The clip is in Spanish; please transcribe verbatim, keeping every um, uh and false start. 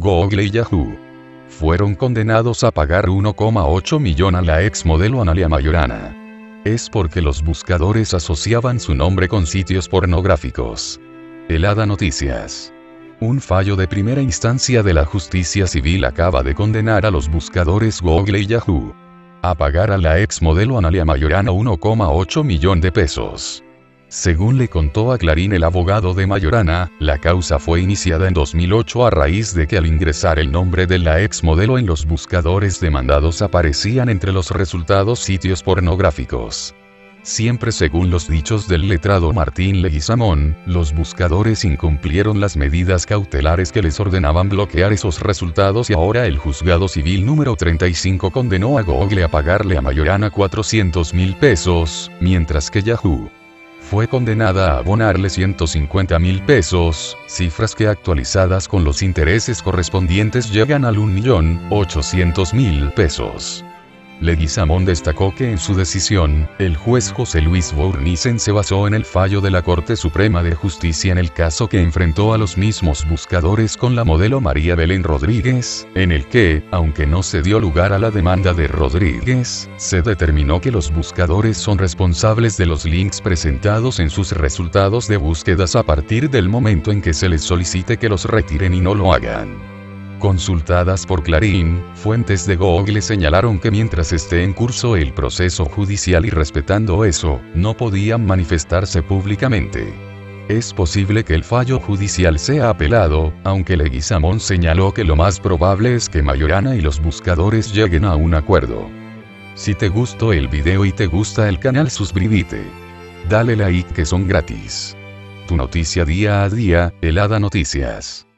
Google y Yahoo fueron condenados a pagar uno coma ocho millón a la ex modelo Analia Mayorana. Es porque los buscadores asociaban su nombre con sitios pornográficos. Helada Noticias. Un fallo de primera instancia de la justicia civil acaba de condenar a los buscadores Google y Yahoo a pagar a la ex modelo Analia Mayorana uno coma ocho millón de pesos. Según le contó a Clarín el abogado de Mayorana, la causa fue iniciada en dos mil ocho a raíz de que al ingresar el nombre de la ex modelo en los buscadores demandados aparecían entre los resultados sitios pornográficos. Siempre según los dichos del letrado Martín Leguizamón, los buscadores incumplieron las medidas cautelares que les ordenaban bloquear esos resultados y ahora el juzgado civil número treinta y cinco condenó a Google a pagarle a Mayorana cuatrocientos mil pesos, mientras que Yahoo fue condenada a abonarle ciento cincuenta mil pesos, cifras que actualizadas con los intereses correspondientes llegan al un millón ochocientos mil pesos. Leguizamón destacó que en su decisión, el juez José Luis Bournissen se basó en el fallo de la Corte Suprema de Justicia en el caso que enfrentó a los mismos buscadores con la modelo María Belén Rodríguez, en el que, aunque no se dio lugar a la demanda de Rodríguez, se determinó que los buscadores son responsables de los links presentados en sus resultados de búsquedas a partir del momento en que se les solicite que los retiren y no lo hagan. Consultadas por Clarín, fuentes de Google señalaron que mientras esté en curso el proceso judicial y respetando eso, no podían manifestarse públicamente. Es posible que el fallo judicial sea apelado, aunque Leguizamón señaló que lo más probable es que Mayorana y los buscadores lleguen a un acuerdo. Si te gustó el video y te gusta el canal, suscríbete. Dale like que son gratis. Tu noticia día a día, Helada Noticias.